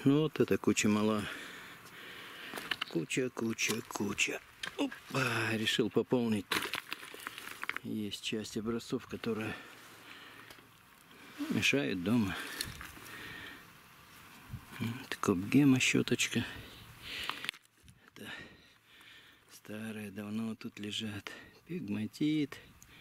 Ну вот эта куча мала. Куча. Опа, решил пополнить тут. Есть часть образцов, которые мешают дома. Вот Копгема щеточка. Это старые, давно тут лежат. Пигматит.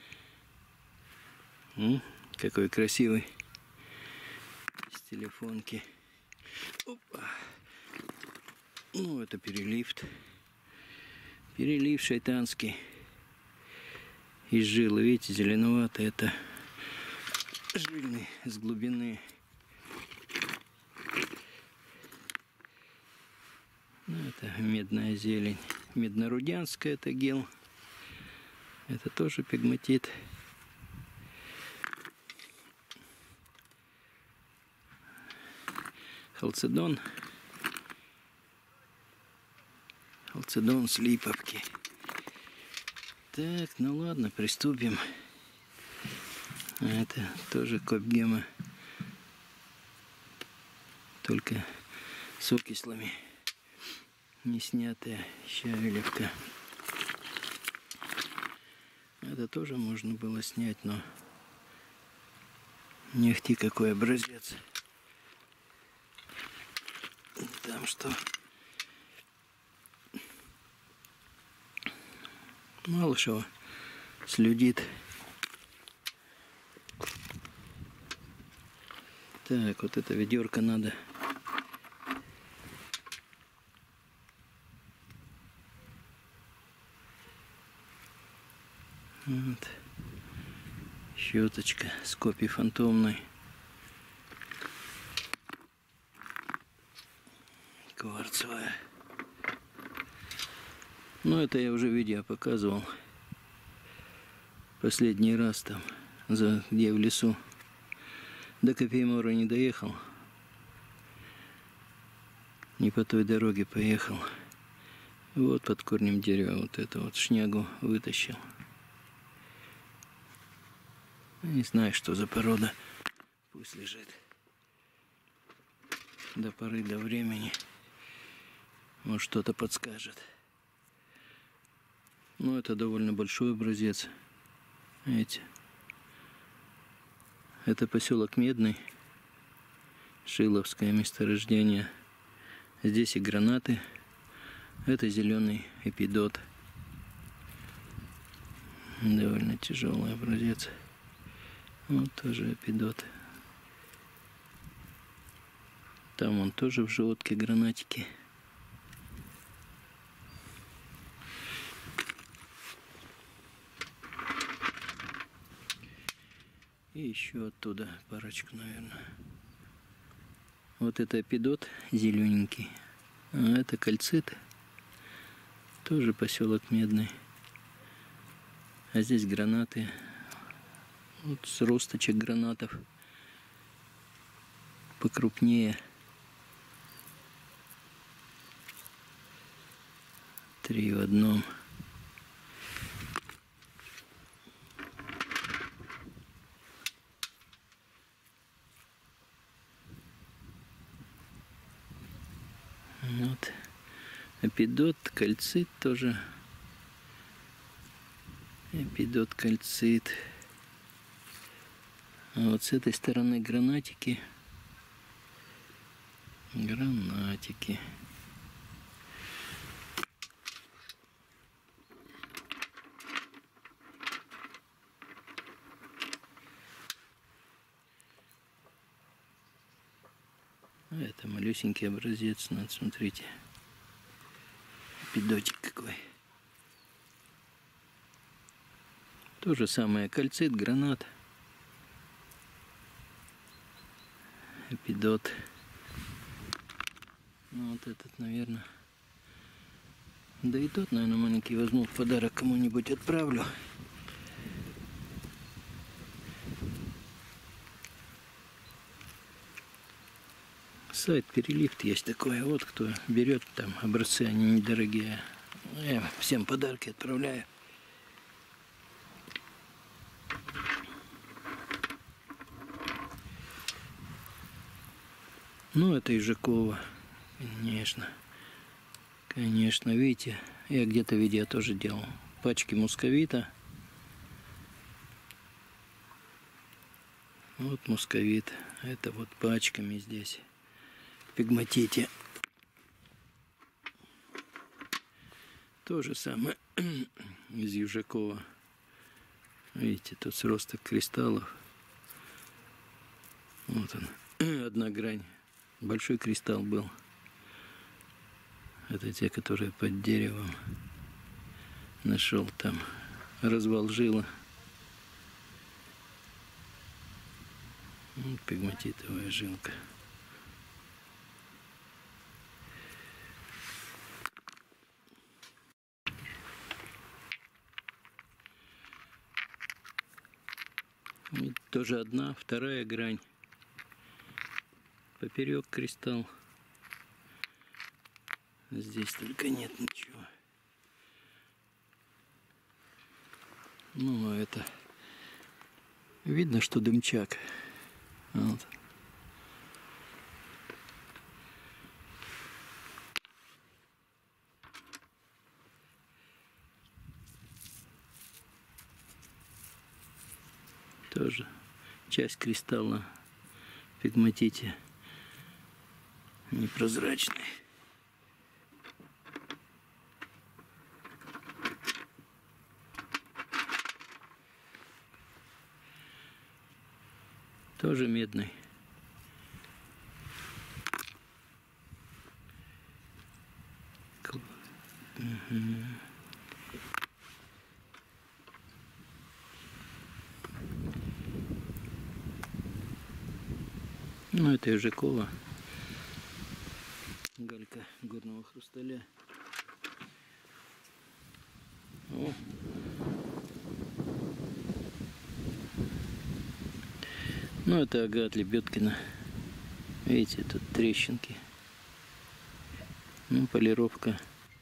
Какой красивый. С телефонки. Опа. Ну, это переливт. Перелив шайтанский. Из жилы, видите, зеленоватый. Это жильный с глубины. Ну, это медная зелень. Меднорудянская это гел. Это тоже пигматит. Халцедон. Халцедон с липовки. Так, ну ладно, приступим. Это тоже Копгема. Только с окислами. Не снятая щавелевка. Это тоже можно было снять, но не ахти какой образец. Там что? Мало что слюдит. Так, вот это ведерко надо. Вот. Щеточка с копией фантомной. Кварцевая. Ну, это я уже видео показывал. Последний раз там, где в лесу. До Копеймора не доехал. Не по той дороге поехал. Вот под корнем дерева вот это вот шнягу вытащил. Не знаю, что за порода. Пусть лежит. До поры до времени. Может, что-то подскажет. Ну, это довольно большой образец. Видите? Это поселок Медный. Шиловское месторождение. Здесь и гранаты. Это зеленый эпидот. Довольно тяжелый образец. Вот тоже эпидот. Там он тоже в животке гранатики. И еще оттуда парочку, наверное. Вот это эпидот зелененький. А это кальцит. Тоже поселок Медный. А здесь гранаты. Вот с росточек гранатов. Покрупнее. 3 в одном. Вот. Эпидот, кальцит тоже. Эпидот, кальцит. А вот с этой стороны гранатики. Гранатики. А это малюсенький образец, надо, смотрите. Эпидотик какой. То же самое, кальцит, гранат. Эпидот. Ну вот этот, наверное. Да и тот, наверное, маленький возьму в подарок, кому-нибудь отправлю. Сайт Переливт есть такой. Вот кто берет там образцы, они недорогие. Я всем подарки отправляю. Ну, это Ижакова, конечно. Конечно, видите, я где-то видео тоже делал. Пачки мусковита. Вот мусковит. Это вот пачками здесь. Пегматите. То же самое из Южакова. Видите, тут сросток кристаллов. Вот он. Одна грань. Большой кристалл был. Это те, которые под деревом. Нашел там. Развал жила. Вот пегматитовая жилка. И тоже одна, вторая грань. Поперек кристалл. Здесь только нет ничего. Ну, а это... Видно, что дымчак. Вот. Тоже часть кристалла в пегматите непрозрачный. Тоже медный. Угу. Ну, это Ижакова. Галька горного хрусталя. О. Ну, это агат Лебедкина. Видите, тут трещинки. Ну, полировка.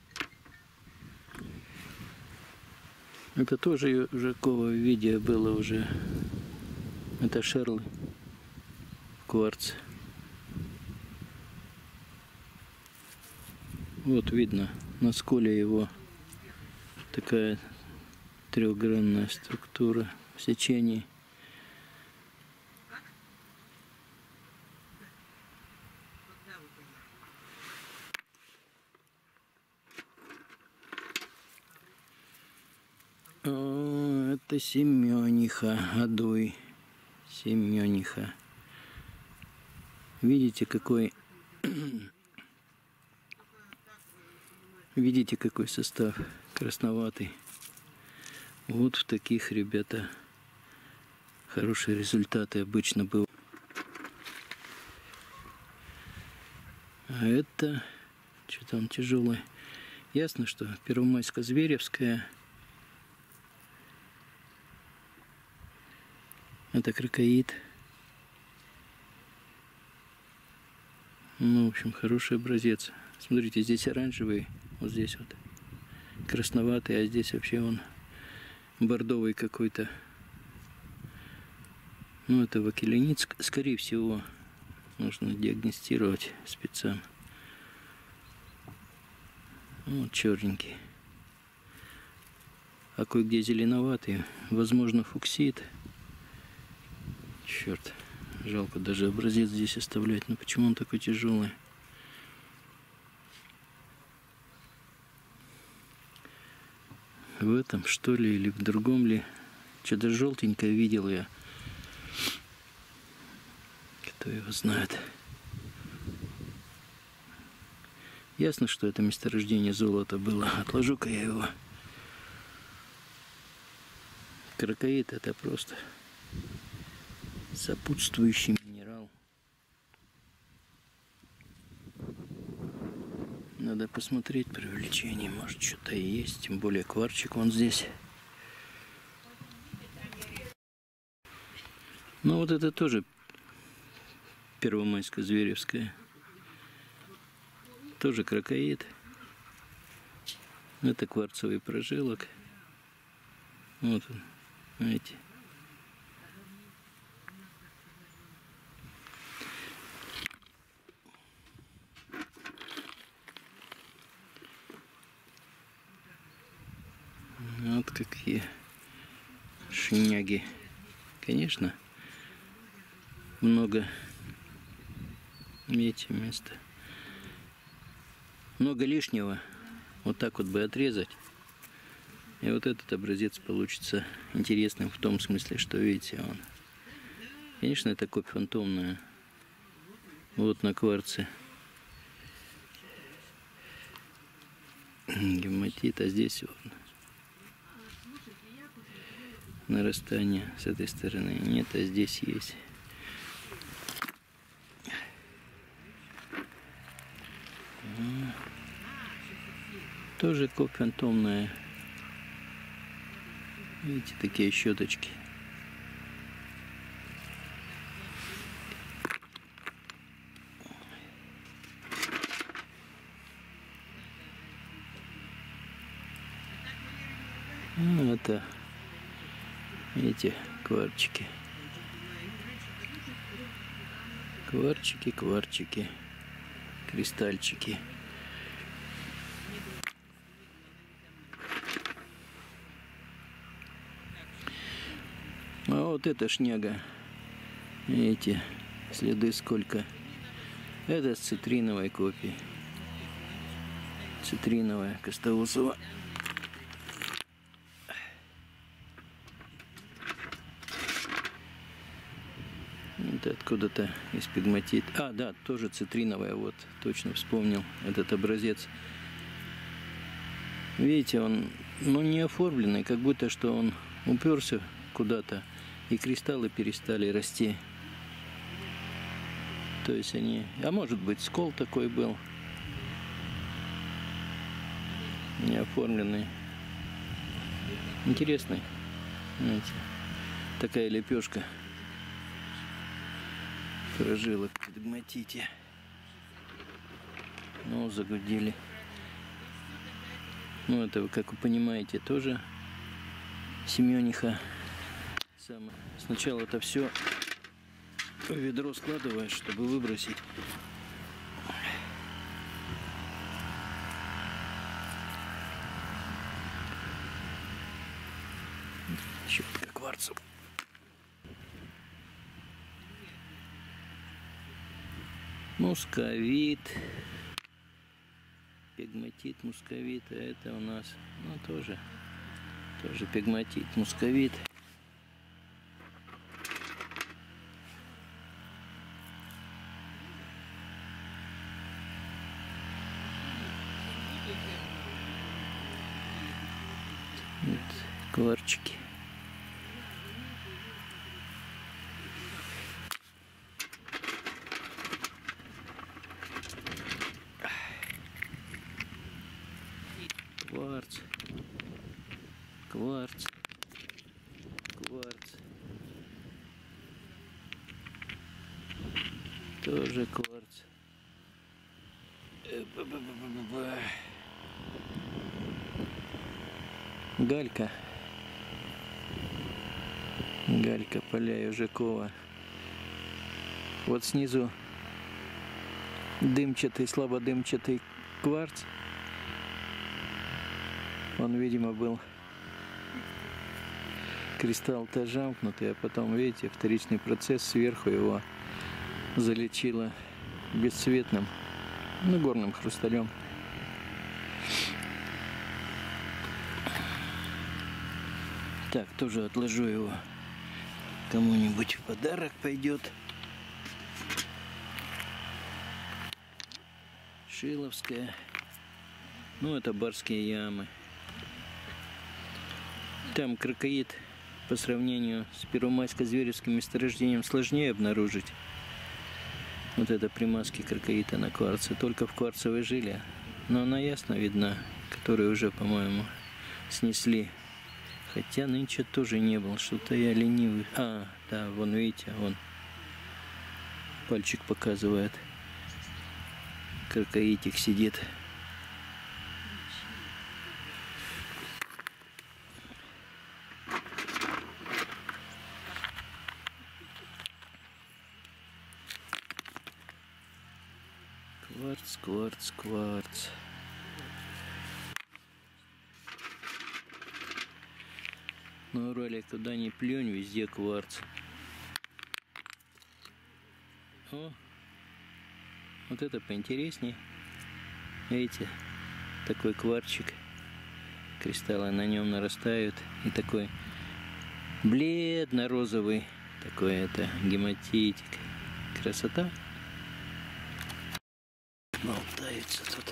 Это тоже Ижакова видео было уже. Это шерлы. Кварц. Вот видно на сколе его такая трехгранная структура в сечении. О, это семениха, адуй. Семениха. Видите, какой... Видите, какой состав красноватый. Вот в таких, ребята, хорошие результаты обычно бывают. А это, что там тяжелое. Ясно, что Первомайско-Зверевская. Это кракоид. Ну, в общем, хороший образец. Смотрите, здесь оранжевый, вот здесь вот красноватый, а здесь вообще он бордовый какой-то. Ну, это вакелинит, скорее всего, нужно диагностировать спецам. Вот черненький. А кое-где зеленоватый, возможно, фуксид. Черт, жалко даже образец здесь оставлять, но почему он такой тяжелый? В этом, что ли, или в другом ли? Что-то желтенькое видел я. Кто его знает. Ясно, что это месторождение золота было. Отложу-ка я его. Кракоид — это просто сопутствующий минерал. Надо посмотреть при увеличении. Может, что-то и есть. Тем более кварчик вон здесь. Ну, вот это тоже Первомайско-Зверевская. Тоже кракоид. Это кварцевый прожилок. Вот он, видите. какие шняги. Конечно, много, видите, места. Много лишнего. Вот так вот бы отрезать. И вот этот образец получится интересным в том смысле, что, видите, он... Конечно, это копь фантомная. Вот на кварце. Гематит, а здесь вот нарастание с этой стороны нет, а здесь есть. Тоже копь фантомная. Видите, такие щеточки. Ну, это, видите, кварчики. Кварчики, кварчики, кристальчики. А вот эта шняга, видите, следы сколько. Это с цитриновой копии. Цитриновая, Костоусова. Это откуда-то из пегматит. А, да, тоже цитриновая, вот, точно вспомнил этот образец. Видите, он, ну, не оформленный, как будто что он уперся куда-то, и кристаллы перестали расти. То есть они... А может быть, скол такой был. Не оформленный. Интересный. Знаете, такая лепешка прожилок в пегматите. Ну, загудели. Ну, это, как вы понимаете, тоже семениха. Сначала это все в ведро складываешь, чтобы выбросить. Щетка кварцев. Мусковит. Пегматит, мусковит. А это у нас, ну, тоже пегматит, мусковит. Вот кварчики. Кварц, кварц, кварц, тоже кварц. Галька, галька поля Южакова. Вот снизу дымчатый, слабодымчатый кварц. Он, видимо, был кристалл-то замкнутый, а потом, видите, вторичный процесс сверху его залечило бесцветным, ну, горным хрусталем. Так, тоже отложу его, кому-нибудь в подарок пойдет. Шиловская. Ну, это барские ямы. Там крокоид по сравнению с первомайско-зверевским месторождением сложнее обнаружить. Вот это примазки крокоида на кварце, только в кварцевой жиле. Но она ясно видна, которую уже, по-моему, снесли. Хотя нынче тоже не был, что-то я ленивый. А, да, вон видите, вон пальчик показывает. Крокоидик сидит. Кварц, кварц, кварц. На Урале куда ни плюнь, везде кварц. О, вот это поинтересней. Видите, такой кварчик. Кристаллы на нем нарастают. И такой бледно-розовый. Такой это гематитик. Красота. Болтается тут.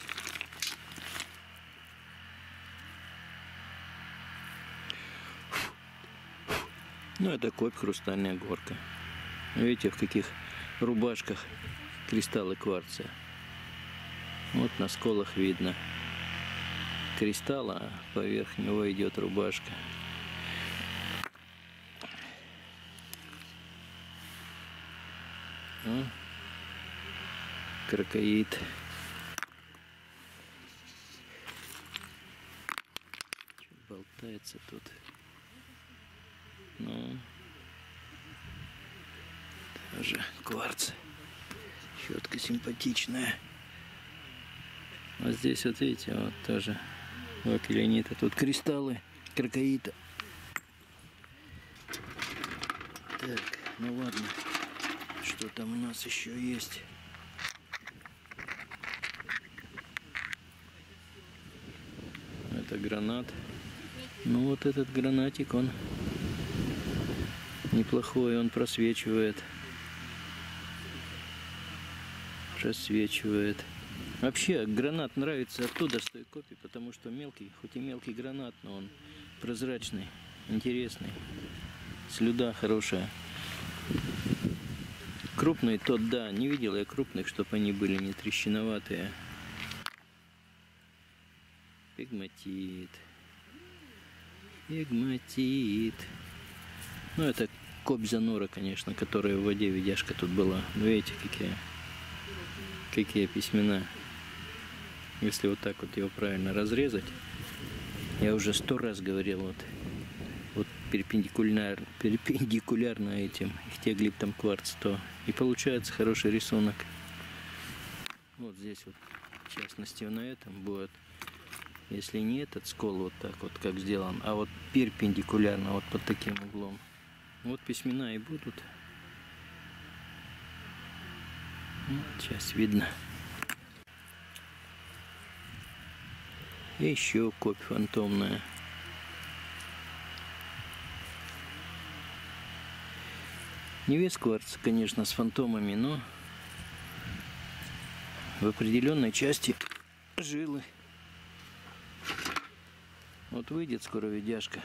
Ну, это копь, хрустальная горка. Видите, в каких рубашках кристаллы кварца. Вот на сколах видно кристалл, а поверх него идет рубашка. О, кракоид. Болтается тут. Ну, тоже кварц. Щетка симпатичная. Вот здесь вот видите, вот тоже вакеленита. Тут кристаллы кракоита. Так, ну ладно. Что там у нас еще есть? Это гранат. Ну вот этот гранатик, он неплохой, он просвечивает. Просвечивает. Вообще гранат нравится оттуда с той копии, потому что мелкий, хоть и мелкий гранат, но он прозрачный, интересный. Слюда хорошая. Крупный тот, да, не видел я крупных, чтобы они были не трещиноватые. Пегматит. Пегматит. Ну это копья нора, конечно, которая в воде видяшка тут была. Видите, какие письмена. Если вот так вот его правильно разрезать, я уже 100 раз говорил, вот перпендикулярно этим ихтиоглиптам кварц, то и получается хороший рисунок. Вот здесь вот, в частности, на этом будет, если не этот скол вот так вот, как сделан, а вот перпендикулярно, вот под таким углом. Вот письмена и будут. Вот, сейчас видно. И еще копь фантомная. Не весь кварц, конечно, с фантомами, но в определенной части жилы. Вот выйдет скоро видяшка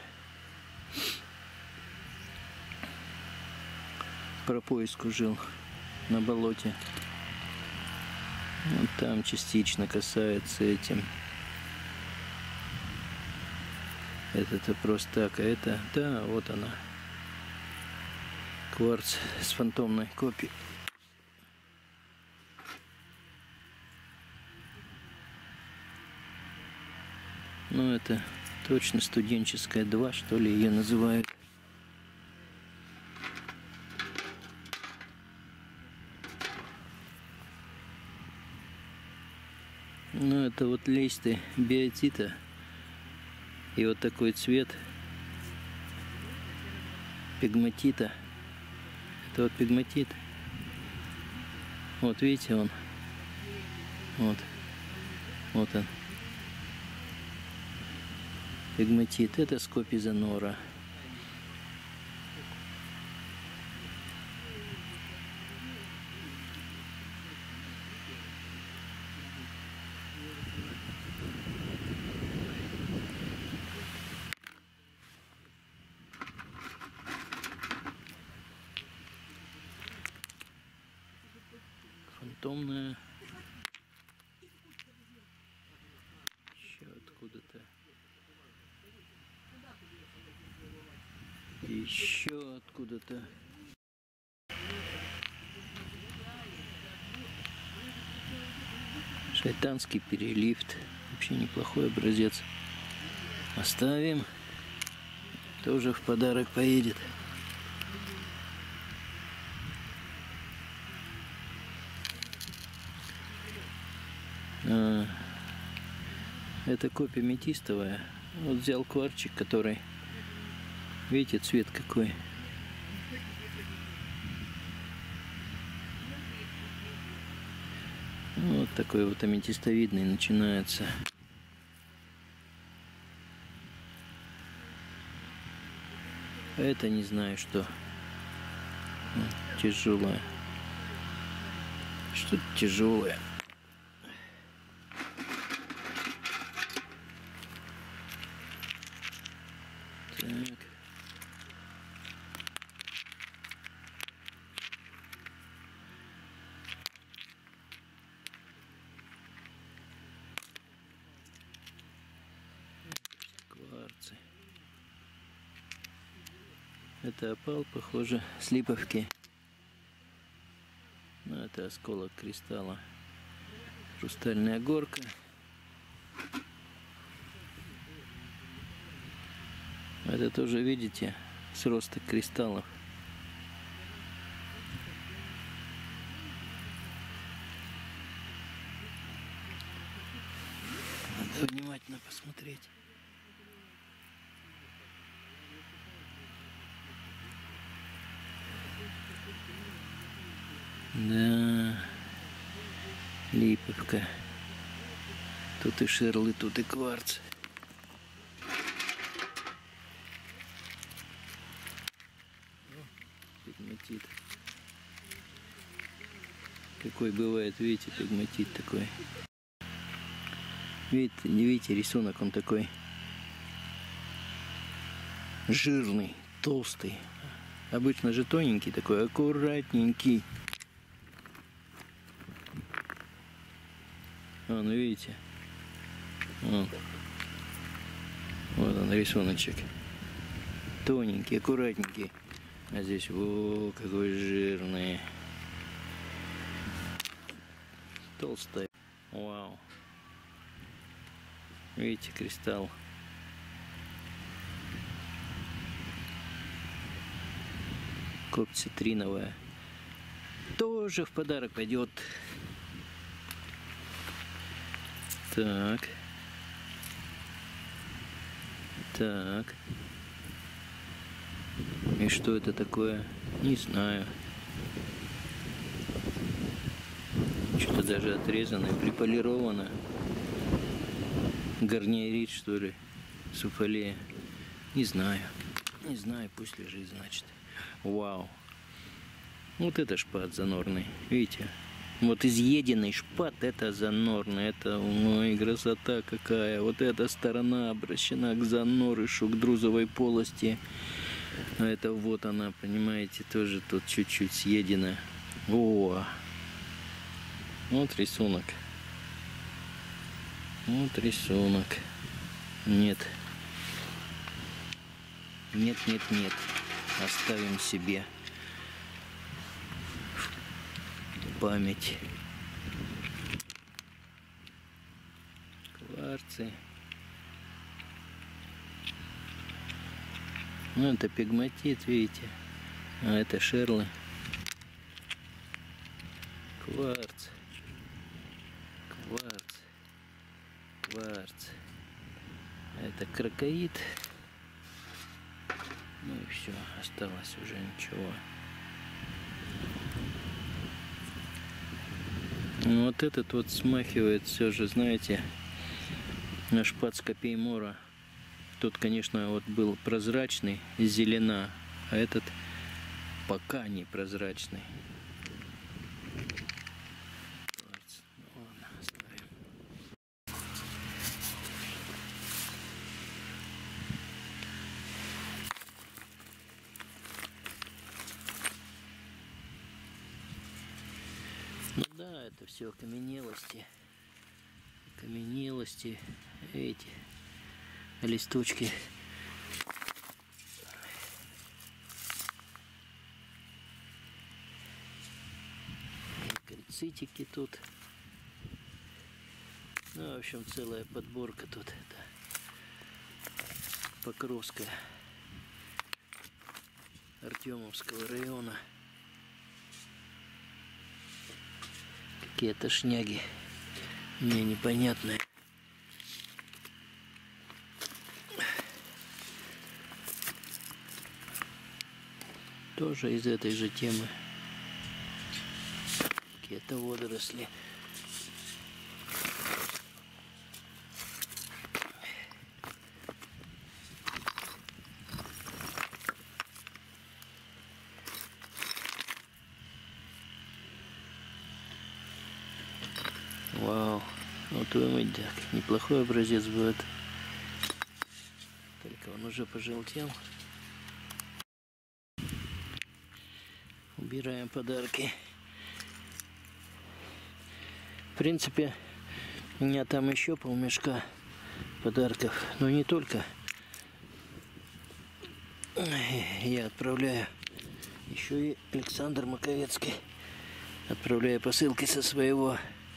про поиску жил на болоте. Вот там частично касается этим. Это просто так, а это, да, вот она. Кварц с фантомной копией. Ну, это точно студенческая 2, что ли, ее называют. Ну, это вот листы биотита. И вот такой цвет пегматита. Это вот пегматит. Вот видите, он. Вот. Вот он. Пегматит. Это скопиза нора. Фантомная. Еще откуда-то. Еще откуда-то. Шайтанский переливт. Вообще неплохой образец. Оставим. Тоже в подарок поедет. Это копия метистовая. Вот взял кварчик, который Видите, цвет какой. Вот такой вот аметистовидный начинается. А это не знаю что. Тяжелое. Что-то тяжелое. Так. Кварцы. Это опал, похоже, с липовки. Но это осколок кристалла. Хрустальная горка. Это тоже, видите, сросток кристаллов. Надо внимательно посмотреть. Да, липовка. Тут и шерлы, тут и кварц. Пегматит. Какой бывает, видите, пегматит такой. Видите, рисунок он такой жирный, толстый. Обычно же тоненький такой, аккуратненький. Вон, видите? Вот он рисуночек. Тоненький, аккуратненький. А здесь, о, какой жирный. Толстый. Вау. Видите, кристалл. Копь цитриновая. Тоже в подарок пойдет. Так. Так. И что это такое? Не знаю. Что-то даже отрезано и приполировано. Гарнierит, что ли? Суфоле. Не знаю. Не знаю, пусть лежит, значит. Вау. Вот это шпат занорный. Видите? Вот изъеденный шпат, это занорный. Это, ой, красота какая. Вот эта сторона обращена к занорышу, к друзовой полости. А это вот она, понимаете, тоже тут чуть-чуть съедена. О! Вот рисунок. Вот рисунок. Нет. Нет, нет, нет. Оставим себе память. Кварцы. Ну, это пегматит, видите. А это шерлы. Кварц. Кварц. Кварц. Это крокоид. Ну и все, осталось уже ничего. Ну, вот этот вот смахивает все же, знаете, на шпат с Копеймора. Тот, конечно, вот был прозрачный, зелена, а этот пока не прозрачный. Ну, ладно, оставим. Ну да, это все окаменелости. Окаменелости, эти листочки. Кальцитики тут. Ну, в общем, целая подборка тут. Это Покровская, Артемовского района. Какие-то шняги мне непонятные. Тоже из этой же темы. Какие-то водоросли. Вау, вот вымыть, да, неплохой образец будет. Только он уже пожелтел. Убираем подарки. В принципе, у меня там еще полмешка подарков, но не только. Я отправляю, еще и Александр Маковецкий отправляю посылки со своего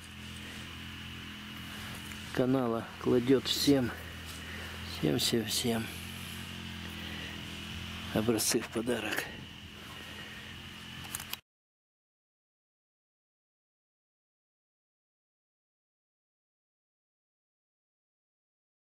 канала, кладет всем образцы в подарок.